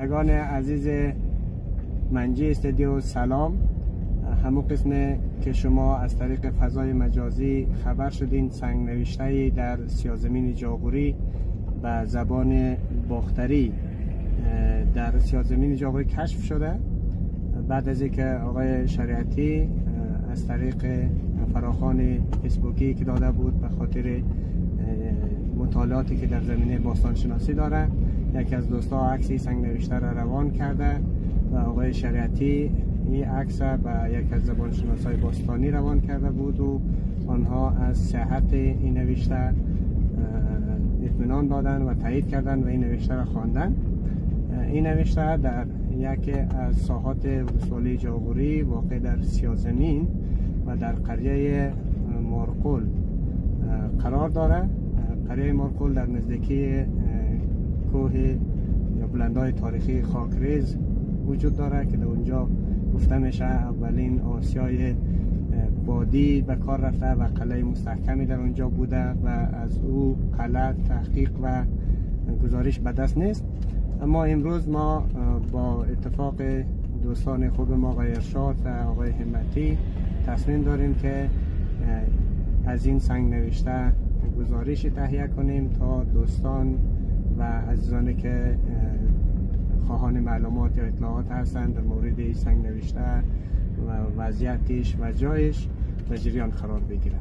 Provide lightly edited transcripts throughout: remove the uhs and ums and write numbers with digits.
اگان عزیز منجی استودیو سلام. همون قسم که شما از طریق فضای مجازی خبر شدین سنگ نوشته در سیاه‌زمین جاغوری به زبان باختری در سیاه‌زمین جاغوری کشف شده. بعد از اینکه آقای شریعتی از طریق فراخوان فیسبوکی که داده بود به خاطر مطالعاتی که در زمینه باستان شناسی داره، یکی از دوستا عکسی سنگ نوشته را روان کرده و آقای شریعتی این عکس به یک از زبانشناسای باستانی روان کرده بود و آنها از صحت این نوشته اطمینان دادن و تایید کردن و این نوشته را خواندن. این نوشته در یکی از ساحات ولسوالی جاغوری واقع در سیاه‌زمین و در قریه مارقل قرار داره. قریه مارقل در نزدیکی کوه یا بلندای تاریخی خاکریز وجود داره که در اونجا گفته میشه اولین آسیای بادی به کار رفته و قلعه مستحکمی در اونجا بوده و از او قلعه تحقیق و گزارش به دست نیست. اما امروز ما با اتفاق دوستان خوب ما آقای ارشاد و آقای همتی تصمیم داریم که از این سنگ نوشته گزارشی تهیه کنیم تا دوستان و عزیزانی که خواهان معلومات یا اطلاعات هستند در مورد این سنگ نوشته و وضعیتش و جایش در جریان قرار بگیرند.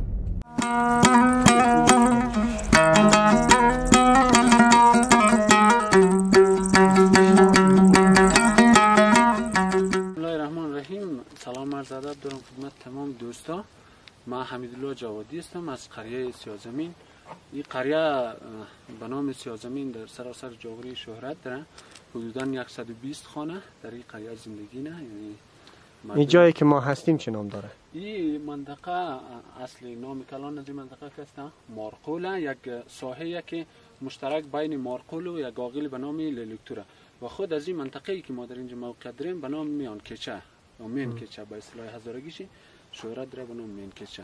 سلام عرض ادب دارم خدمت تمام دوستا. من حمیدالله جوادی هستم از قریه سیاه‌زمین. این قریه به نام سیاه‌زمین در سراسر جاغوری شهرت داره. حدوداً 120 خانه در این قریه زندگی نه. یعنی این جایی که ما هستیم چه نام داره؟ این منطقه اصلی نام کلان از این منطقه هست مارقل، یک ساحه که مشترک بین مارقل و یک عاقل به نام لیلکتوره و خود از این منطقه‌ای که ما در اینجا موقع داریم به نام میان کچه یا مین کچه به اصطلاح هزارگیشی شهرت داره به نام مین کچه.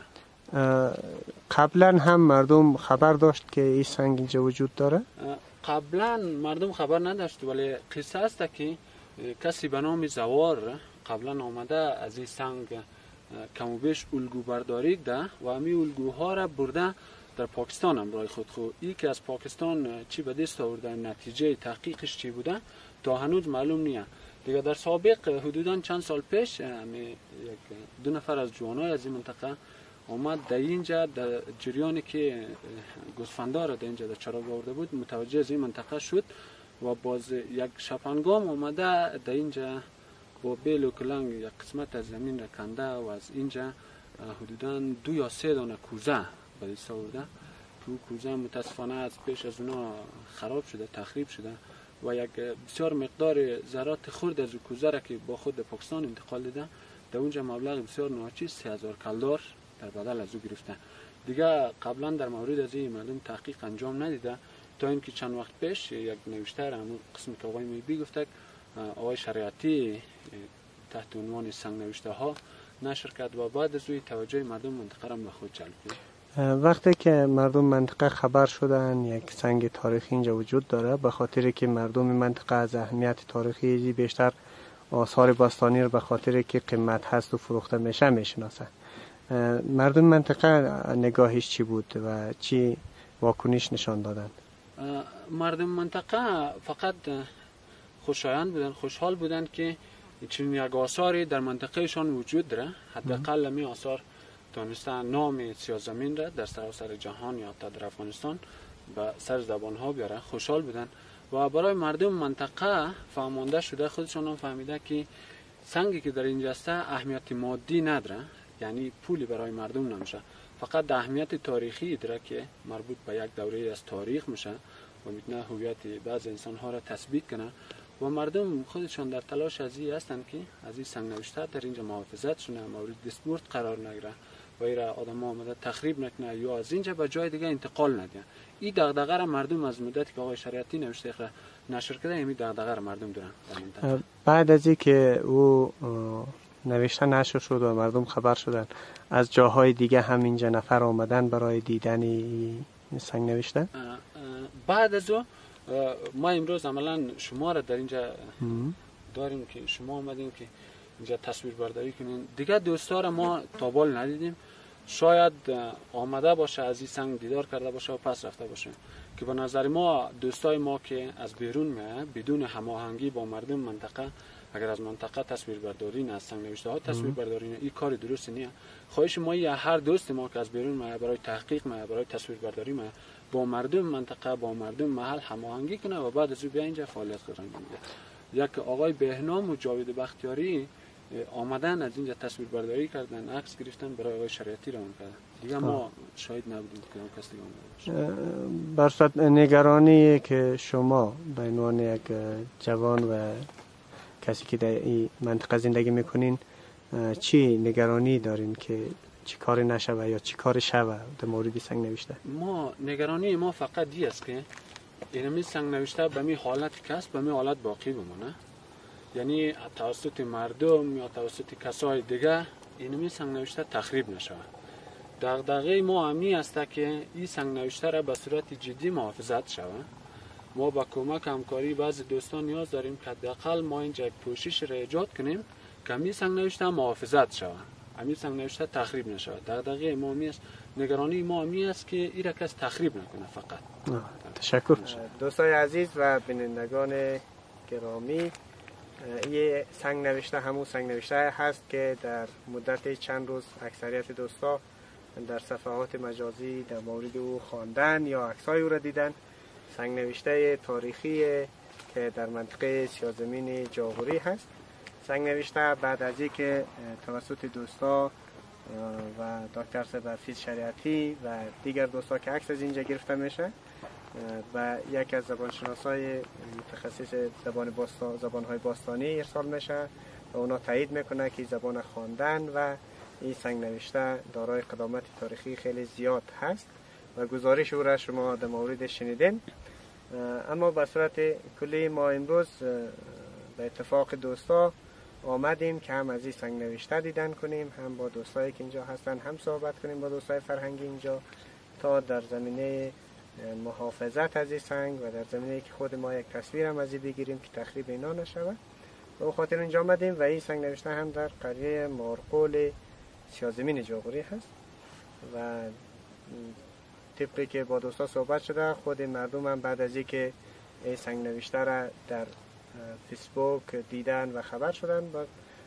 قبلا هم مردم خبر داشت که این سنگ اینجا وجود داره؟ قبلا مردم خبر نداشت، ولی قصه است که کسی به نام زوار قبلا آمده از این سنگ کم و بیش الگو برداری ده و همین الگوها را برده در پاکستان هم برای خود این که از پاکستان چی به دست آورده نتیجه تحقیقش چی بوده تا هنوز معلوم نیست. دیگه در سابق حدوداً چند سال پیش دو نفر از جوانای از این منطقه آمد در اینجا در جریانی که گوسفندار در اینجا در چراغ آورده بود متوجه از این منطقه شد و باز یک شپنگام آمده در اینجا با بیل و کلنگ یک قسمت از زمین را کنده و از اینجا حدوداً 2 یا 3 دانه کوزه به دست آورده. تو کوزه متاسفانه از پیش از اونا خراب شده، تخریب شده و یک بسیار مقدار ذرات خرد از کوزه را که با خود به پاکستان انتقال داده در اونجا مبلغ بسیار ناچیز 3000 کلدار در بدل از او گرفته. دیگه قبلا در مورد از این معلوم تحقیق انجام ندیده تا اینکه چند وقت پیش یک نوشته را همون قسمی که آقای میبی گفته آقای شریعتی تحت عنوان سنگ نوشته ها نشر کرد و بعد از اوی توجه مردم منطقه را به خود جلب کرد. وقتی که مردم منطقه خبر شدن یک سنگ تاریخی اینجا وجود داره به خاطر که مردم منطقه از اهمیت تاریخی بیشتر آثار باستانی رو به خاطر که قیمت هست و فروخته میشه میشناسن. مردم منطقه نگاهش چی بود و چی واکنش نشان دادن؟ مردم منطقه فقط خوشایند بودن، خوشحال بودن که چنین یک آثاری در منطقهشان وجود داره. حداقل می آثار دانستن نام سیاه‌زمین را در سراسر جهان یا حتی در افغانستان به سر زبان ها بیاره. خوشحال بودن و برای مردم منطقه فهمانده شده، خودشان هم فهمیده که سنگی که در اینجا است اهمیت مادی نداره، یعنی پولی برای مردم نمیشه، فقط اهمیت تاریخی داره که مربوط به یک دوره از تاریخ میشه و میتونه هویت بعض انسان ها را تثبیت کنه و مردم خودشان در تلاش از این هستند که از این سنگ نوشته در اینجا محافظت شونه، مورد دستبرد قرار نگیره و ایرا آدم ها آمده تخریب نکنه یا از اینجا به جای دیگه انتقال نده. این دغدغه را مردم از مدتی که آقای شریعتی نوشته را نشر کرده همین دغدغه را مردم دارن. بعد از اینکه او نوشته نشر شد و مردم خبر شدن از جاهای دیگه هم اینجا نفر آمدن برای دیدن سنگ نوشته؟ بعد از او ما امروز عملا شما را در اینجا داریم که شما آمدین که اینجا تصویر برداری کنین. دیگه دوستا را ما تا بال ندیدیم، شاید آمده باشه از این سنگ دیدار کرده باشه و پس رفته باشه، که به نظر ما دوستای ما که از بیرون میاد بدون هماهنگی با مردم منطقه، اگر از منطقه تصویر برداری نه از سنگ نوشته ها تصویر برداری نه، این کار درست نیست. خواهش ما یا هر دوست ما که از بیرون میاد برای تحقیق میاد برای تصویر برداری میاد با مردم منطقه با مردم محل هماهنگی کنه و بعد از او بیا اینجا فعالیت کنه. یک آقای بهنام و جاوید بختیاری آمدن از اینجا تصویر برداری کردن، عکس گرفتن، برای آقای شریعتی روان کردن. دیگه ما شاهد نبودیم که اون کسی آمده باشه. برصد نگرانی که شما به عنوان یک جوان و کسی که در این منطقه زندگی میکنین چی نگرانی دارین که چی کار نشوه یا چی کار شوه در مورد سنگ نوشته؟ ما نگرانی ما فقط دی است که اینمی سنگ نوشته به می حالت کسب به می حالت باقی بمونه، یعنی توسط مردم یا توسط کسای دیگه اینمی سنگ نوشته تخریب نشود. دغدغه ما همی است که این سنگ نوشته را به صورت جدی محافظت شود. ما با کمک همکاری بعضی دوستان نیاز داریم که حداقل ما اینجا یک پوشش را ایجاد کنیم که همین سنگ نوشته محافظت شود، همین سنگ نوشته تخریب نشود. دغدغه ما همی است، نگرانی ما همی است که این را کس تخریب نکنه فقط. تشکر. دوستای عزیز و بینندگان گرامی، یه سنگ نوشته همون سنگ نوشته هست که در مدت چند روز اکثریت دوستا در صفحات مجازی در مورد او خواندن یا عکسای او را دیدن. سنگ نوشته تاریخی که در منطقه سیاه‌زمین جاغوری هست. سنگ نوشته بعد از اینکه توسط دوستا و دکتر سبفیز شریعتی و دیگر دوستا که عکس از اینجا گرفته میشه و یک از زبانشناسای متخصص زبانهای باستانی ارسال میشه و اونا تایید میکنه که زبان خواندن و این سنگ نوشته دارای قدامت تاریخی خیلی زیاد هست و گزارش او را شما در مورد شنیدین. اما به صورت کلی ما امروز به اتفاق دوستا آمدیم که هم از این سنگ نوشته دیدن کنیم، هم با دوستایی که اینجا هستن هم صحبت کنیم با دوستای فرهنگی اینجا تا در زمینه محافظت از این سنگ و در زمینه که خود ما یک تصویر هم از این بگیریم که تخریب اینا نشود. به خاطر اینجا آمدیم و این سنگ نوشته هم در قریه مارقول سیاه‌زمین جاغوری هست و طبقی که با دوستا صحبت شده خود مردم هم بعد از اینکه این سنگ نوشته را در فیسبوک دیدن و خبر شدن و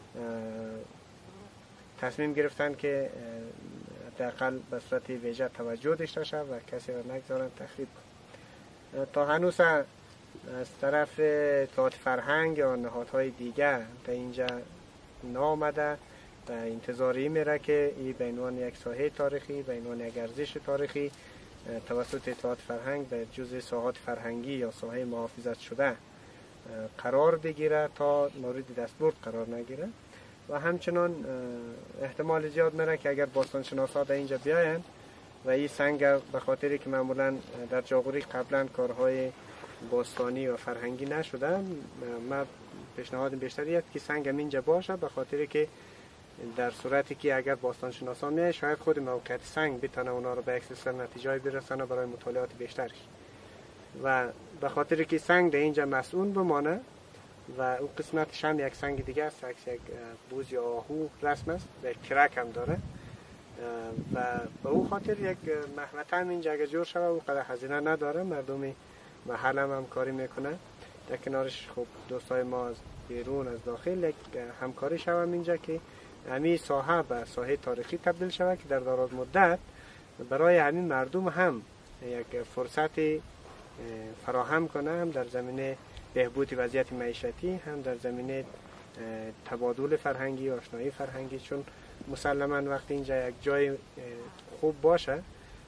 تصمیم گرفتن که حداقل به صورت ویژه توجه داشته شد و کسی را نگذارن تخریب کنند. تا هنوز از طرف تئاتر فرهنگ یا نهادهای دیگر در اینجا نامده و انتظاری میره که این به عنوان یک ساحه تاریخی به عنوان یک ارزش تاریخی توسط تئاتر فرهنگ به جزء ساحات فرهنگی یا ساحه محافظت شده قرار بگیره تا مورد دستبرد قرار نگیره و همچنان احتمال زیاد میره که اگر باستانشناسا در اینجا بیاین و این سنگ به خاطری که معمولا در جاغوری قبلا کارهای باستانی و فرهنگی نشده، ما پیشنهاد بیشتری است که سنگ هم اینجا باشه به خاطری که در صورتی که اگر باستانشناسا میاد شاید خود موقعیت سنگ بتونه اونا رو به یک سلسله نتیجه برسونه برای مطالعات بیشتری و به خاطر که سنگ در اینجا مسئول بمانه و اون قسمتش هم یک سنگ دیگه است، یک بوز یا آهو رسم است و کرک هم داره و به اون خاطر یک محوطه هم اینجا اگر جور شده اون قدر هزینه نداره، مردمی محل هم کاری میکنه. در کنارش خب دوستای ما از بیرون از داخل یک همکاری شده اینجا که همین ساحه به ساحه تاریخی تبدیل شده که در دراز مدت برای همین مردم هم یک فرصت فراهم کنه، هم در زمینه بهبود وضعیت معیشتی هم در زمینه تبادل فرهنگی آشنایی فرهنگی، چون مسلما وقتی اینجا یک جای خوب باشه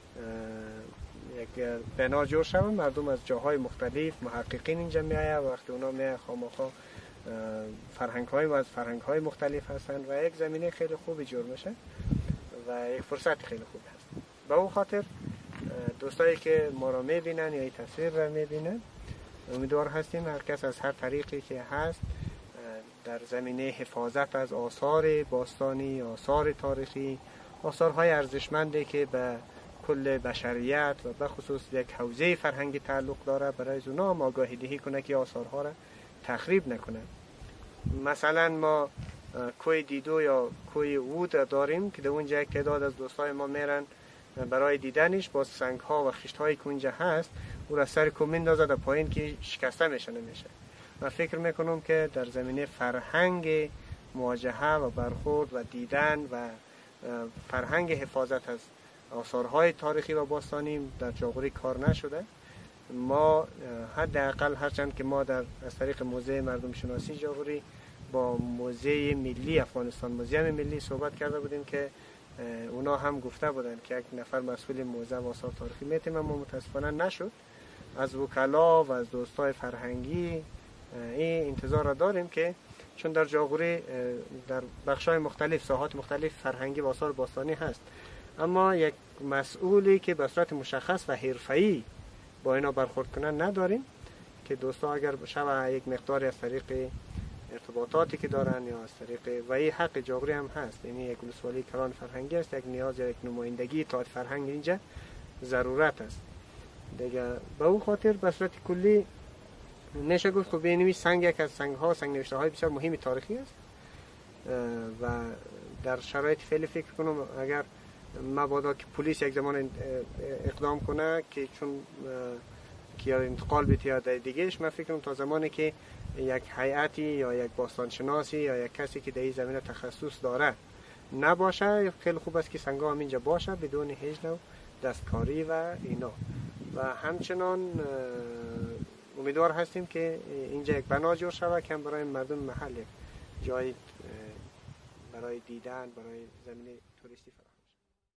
یک بنا جور شده مردم از جاهای مختلف محققین اینجا میآیه و وقتی اونا میآیه خامخا فرهنگ‌های مختلف هستند و یک زمینه خیلی خوبی جور میشه و یک فرصت خیلی خوب هست. به اون خاطر دوستایی که ما را میبینن یا این تصویر را میبینن امیدوار هستیم هر کس از هر طریقی که هست در زمینه حفاظت از آثار باستانی، آثار تاریخی، آثارهای ارزشمندی که به کل بشریت و به خصوص یک حوزه فرهنگی تعلق داره، برای اونا هم آگاهی دهی کنه که آثارها را تخریب نکنه. مثلا ما کوه دیدو یا کوه وود داریم که در اونجا یک تعداد از دوستای ما میرن برای دیدنش، با سنگ ها و خشت هایی که اونجا هست او را سر کوه میندازه در پایین که شکسته میشه نمیشه. من فکر میکنم که در زمینه فرهنگ مواجهه و برخورد و دیدن و فرهنگ حفاظت از آثارهای تاریخی و باستانی در جاغوری کار نشده. ما حداقل هرچند که ما از طریق موزه مردم شناسی جاغوری با موزه ملی افغانستان، موزیم ملی صحبت کرده بودیم که اونا هم گفته بودن که یک نفر مسئول موزه و آثار تاریخی میتیم، اما متاسفانه نشد. از وکلا و از دوستای فرهنگی این انتظار را داریم که چون در جاغوری در بخش‌های مختلف، ساحات مختلف فرهنگی و آثار باستانی هست، اما یک مسئولی که به صورت مشخص و حرفه‌ای با اینا برخورد کنن نداریم، که دوستا اگر شب یک مقداری از طریق ارتباطاتی که دارن یا از طریق و این حق جاغوری هم هست، یعنی یک ولسوالی کران فرهنگی است، یک نیاز یا یک نمایندگی تاعت فرهنگ اینجا ضرورت است دیگه. به اون خاطر به صورت کلی نشه گفت خب بینوی سنگ یک از سنگ نوشته های بسیار مهمی تاریخی است و در شرایط فعلی فکر کنم اگر مبادا که پلیس یک زمان اقدام کنه که چون که انتقال بیت یا دیگهش، من فکر کنم تا زمانی که یک هیئتی یا یک باستانشناسی یا یک کسی که در این زمینه تخصص داره نباشه، خیلی خوب است که سنگا هم اینجا باشه بدون هیچ نوع دستکاری و اینا. و همچنان امیدوار هستیم که اینجا یک بنا جور شود که برای مردم محل یک جای برای دیدن، برای زمینه توریستی